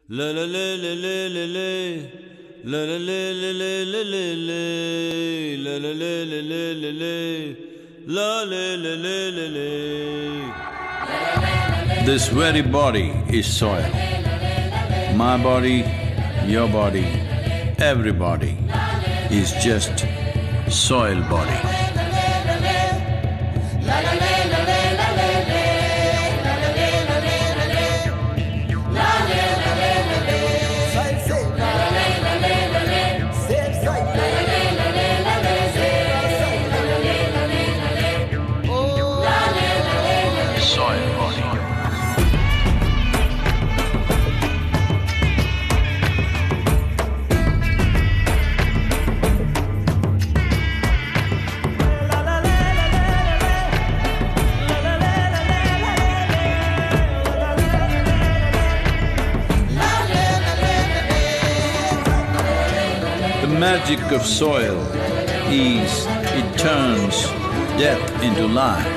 La la la la la la la, la la la la la la la la, la la la la la la la, la la la la la la. This very body is soil. My body, your body, everybody is just soil body. The magic of soil is it turns death into life.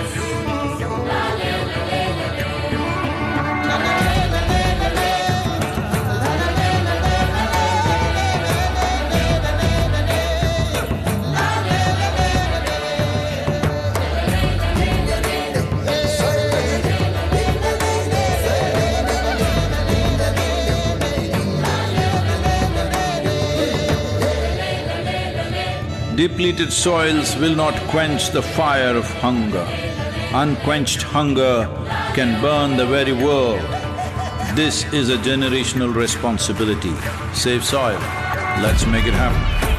Depleted soils will not quench the fire of hunger. Unquenched hunger can burn the very world. This is a generational responsibility. Save soil, let's make it happen.